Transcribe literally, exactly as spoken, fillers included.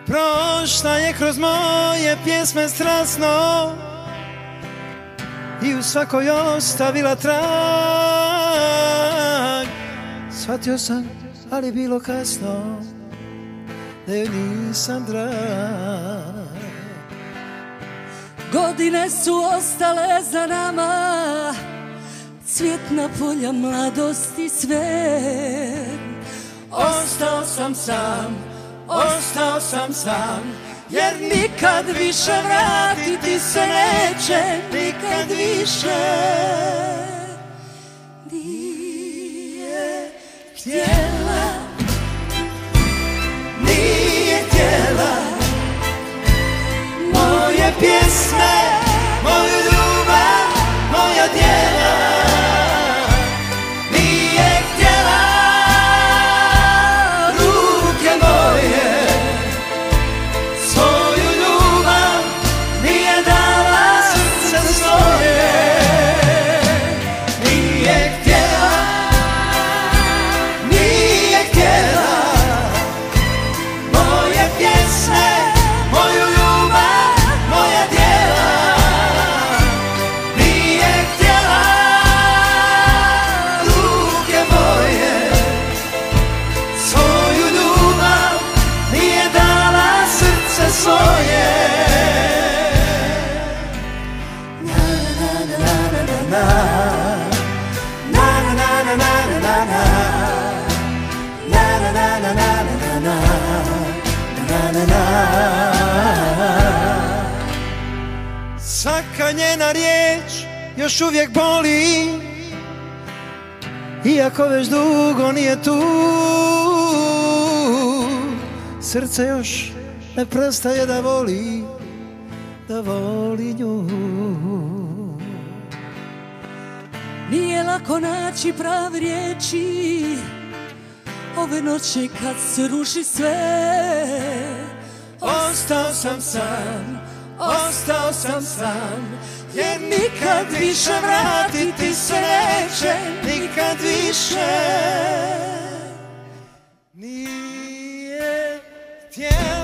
Prošla je kroz moje pjesme strasno i u svakoj ostavila trag. Shvatio sam, ali bilo kasno, da joj nisam drag. Godine su ostale za nama, cvjetna polja mladosti sve. Ostao sam sam, ostao sam sam, jer nikad više vratiti se neće, nikad više. Nije htjela, nije htjela moje pjesme, moju ljubav, moja djela. Nije htjela ruke moje, svoju ljubav nije dala srce svoje. Nije htjela, nije htjela moje pjesme, moju ljubav, moja djela. Nije htjela ruke moje, svoju ljubav nije dala srce svoje. Svaka njena riječ još uvijek boli, iako već dugo nije tu. Srce još ne prestaje da voli, da voli nju. Nije lako naći prave riječi ove noći kad se ruši sve. Ostao sam sam, ostao sam sam, jer nikad više vratiti se neće, nikad više. Nije htjela